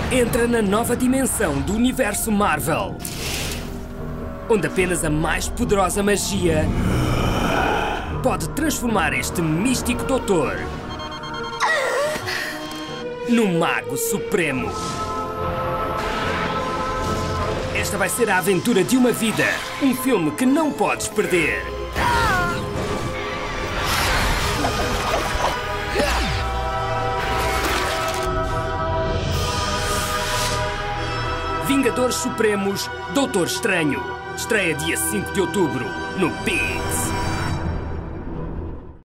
Entra na nova dimensão do universo Marvel, onde apenas a mais poderosa magia pode transformar este místico doutor num mago supremo. Esta vai ser a aventura de uma vida, um filme que não podes perder. Vingadores Supremos, Doutor Estranho. Estreia dia 5 de outubro, no Pix.